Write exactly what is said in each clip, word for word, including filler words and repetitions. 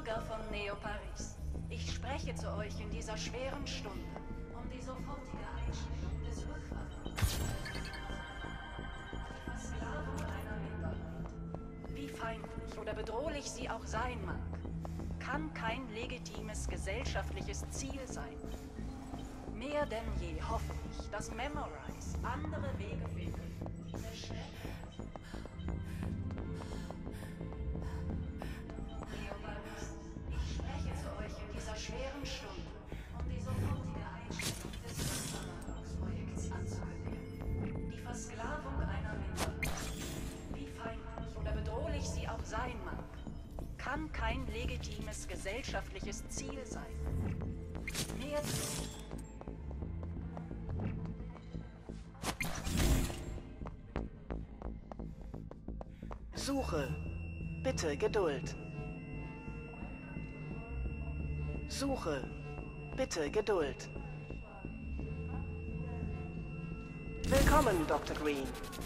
Bürger von Neo Paris. Ich spreche zu euch in dieser schweren Stunde um die sofortige Einstellung des Rückverfahrens. Die Versklavung einer Minderheit, wie feindlich oder bedrohlich sie auch sein mag, kann kein legitimes gesellschaftliches Ziel sein. Mehr denn je hoffe ich, dass Memorize andere Wege findet, diese Stelle. Neo Paris, ich spreche zu euch in dieser schweren Stunde, um die sofortige Einstellung des Rückverfahrensprojekts anzukündigen. Die Versklavung einer Minderheit, wie feindlich oder bedrohlich sie auch sein mag, kann kein legitimes gesellschaftliches Ziel sein. Mehr Suche. Bitte Geduld. Suche. Bitte Geduld. Willkommen, Doktor Green.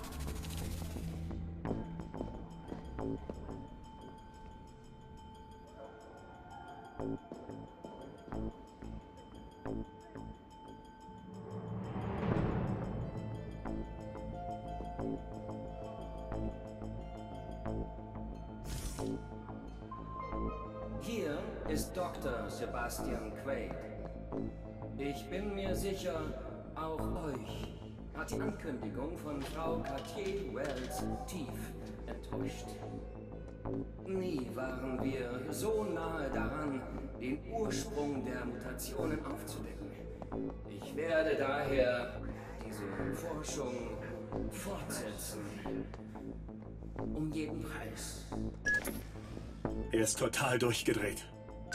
Hier ist Doktor Sebastian Quaid. Ich bin mir sicher, auch euch hat die Ankündigung von Frau Cartier-Wells tief enttäuscht. Nie waren wir so nahe daran, den Ursprung der Mutationen aufzudecken. Ich werde daher diese Forschung fortsetzen. Um jeden Preis. Er ist total durchgedreht.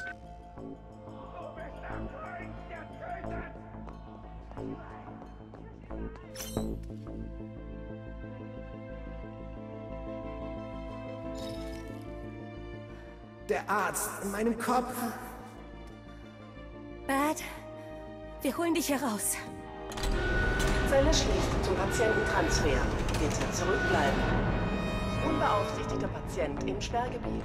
Der Arzt in meinem Kopf. Bad, wir holen dich hier raus. Zelle schließt zum Patiententransfer. Bitte zurückbleiben. Unbeaufsichtigter Patient im Sperrgebiet.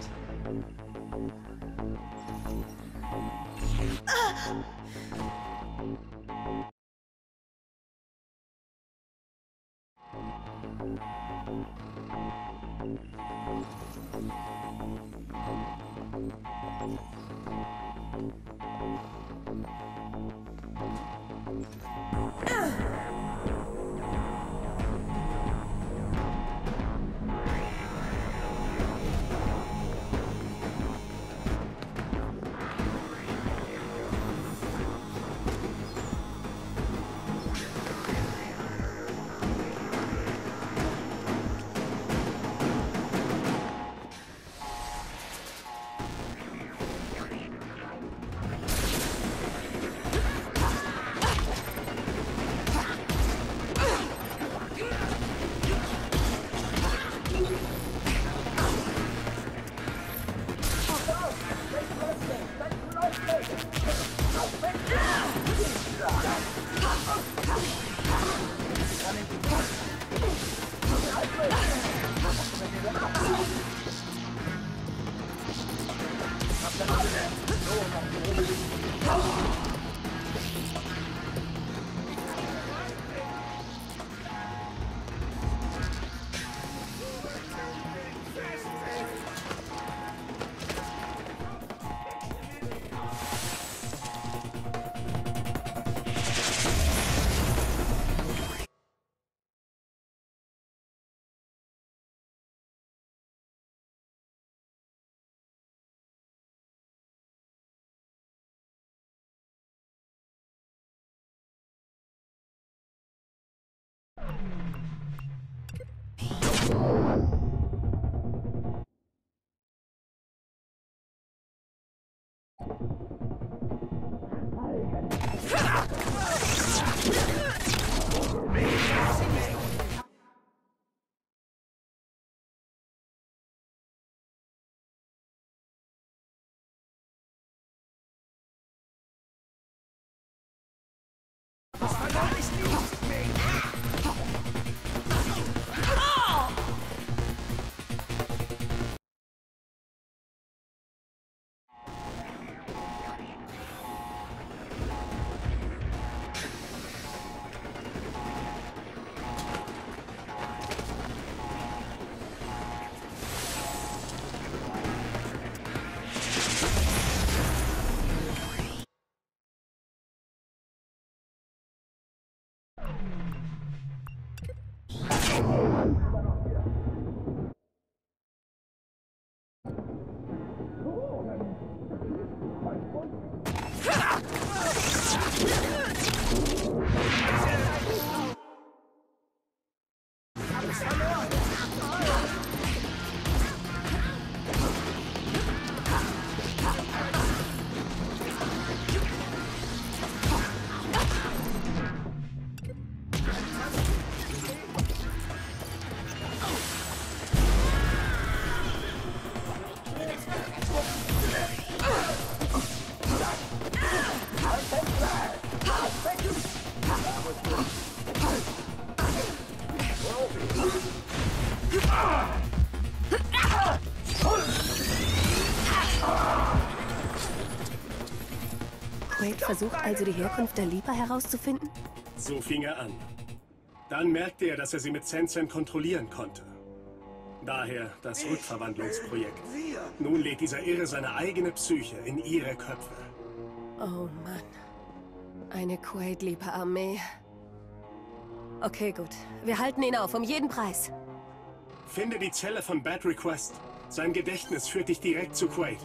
Quaid versucht also die Herkunft der Leaper herauszufinden? So fing er an. Dann merkte er, dass er sie mit Sensen kontrollieren konnte. Daher das Rückverwandlungsprojekt. Nun lädt dieser Irre seine eigene Psyche in ihre Köpfe. Oh Mann. Eine Quaid-Leaper-Armee. Okay, gut. Wir halten ihn auf, um jeden Preis. Finde die Zelle von Bad Request. Sein Gedächtnis führt dich direkt zu Quaid.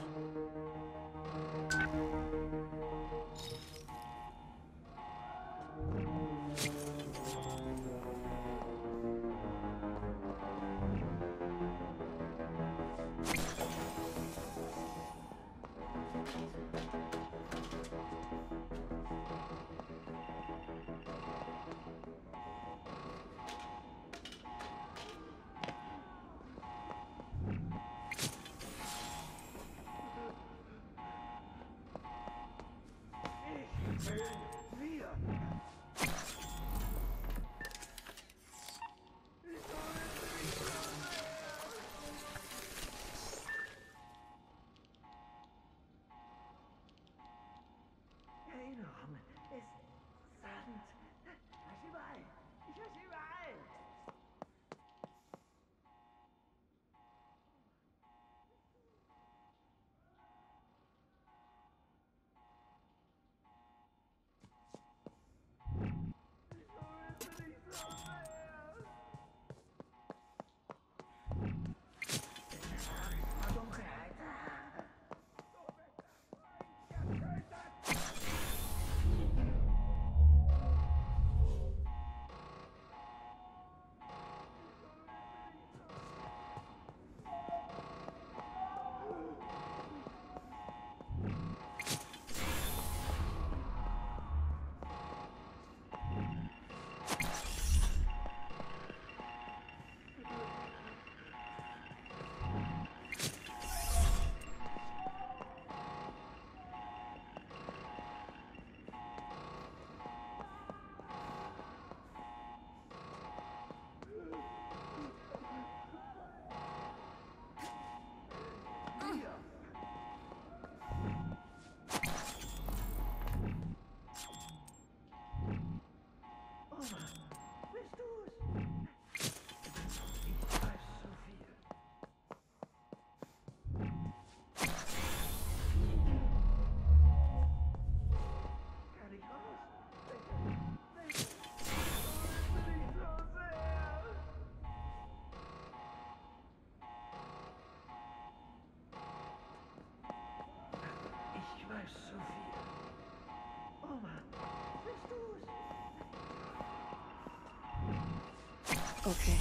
Okay.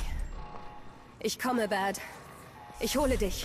Ich komme, Bad. Ich hole dich.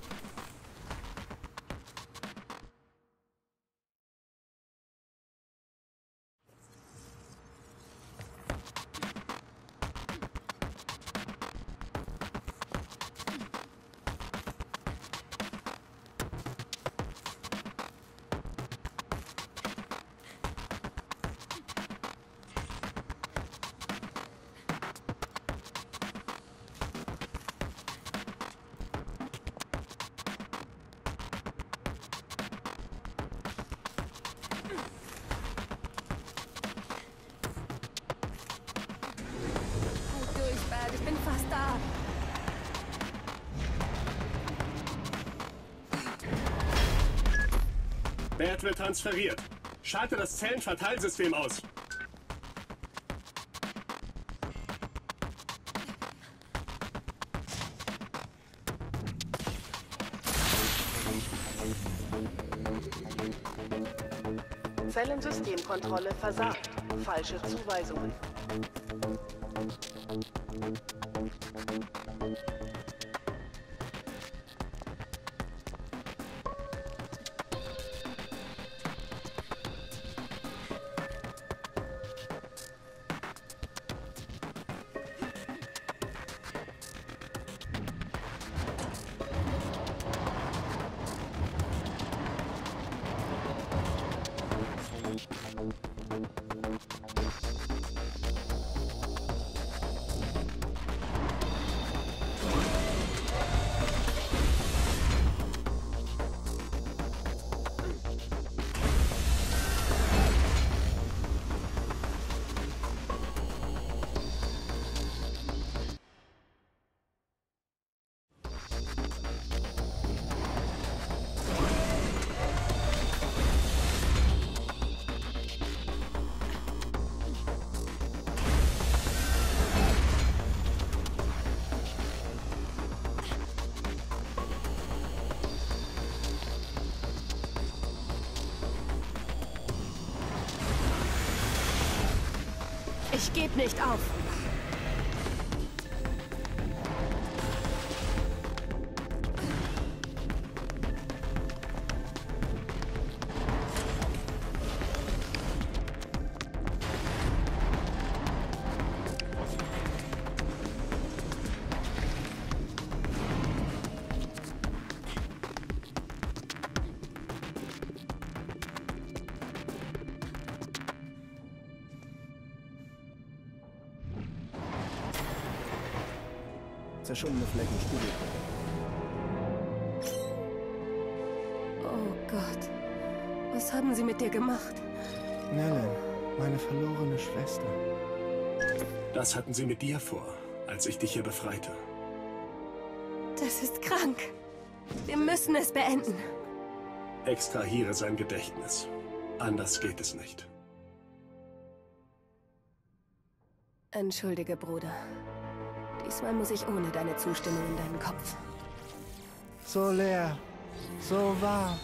Ich bin fast da. Bad wird transferiert. Schalte das Zellenverteilsystem aus. Zellensystemkontrolle versagt. Falsche Zuweisungen. euch geht nicht auf. Zerschundene Flecken, Spiegeln. Oh Gott. Was haben sie mit dir gemacht? Nellen, meine verlorene Schwester. Das hatten sie mit dir vor, als ich dich hier befreite. Das ist krank. Wir müssen es beenden. Extrahiere sein Gedächtnis. Anders geht es nicht. Entschuldige, Bruder. Diesmal muss ich ohne deine Zustimmung in deinen Kopf. So leer, so wahr.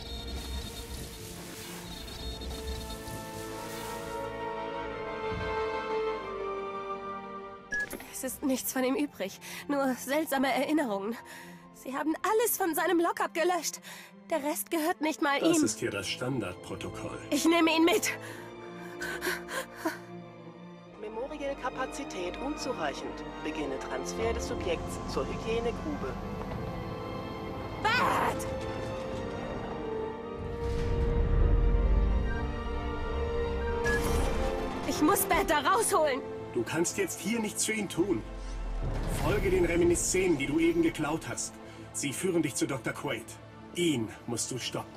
Es ist nichts von ihm übrig, nur seltsame Erinnerungen. Sie haben alles von seinem Lockup gelöscht. Der Rest gehört nicht mal Das ihm. ist hier das Standardprotokoll. Ich nehme ihn mit. Memorial-Kapazität unzureichend. Beginne Transfer des Subjekts zur Hygienegrube. Bart! Ich muss Bart da rausholen. Du kannst jetzt hier nichts für ihn tun. Folge den Reminiszenzen, die du eben geklaut hast. Sie führen dich zu Doktor Quaid. Ihn musst du stoppen.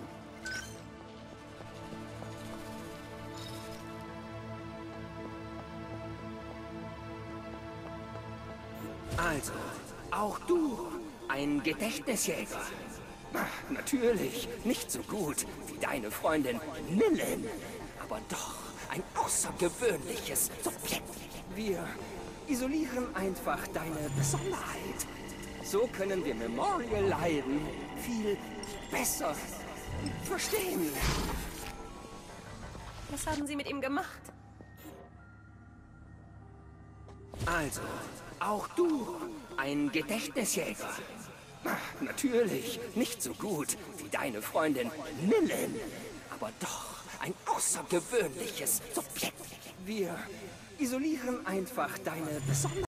Also, auch du, ein Gedächtnisjäger. Ach, natürlich, nicht so gut wie deine Freundin Nillen, aber doch ein außergewöhnliches Subjekt. Wir isolieren einfach deine Besonderheit. So können wir Memorial-Leiden viel besser verstehen. Was haben Sie mit ihm gemacht? Also, auch du, ein Gedächtnisjäger. Ach, natürlich, nicht so gut wie deine Freundin Nillen, aber doch ein außergewöhnliches Subjekt. Wir isolieren einfach deine Besonderheit.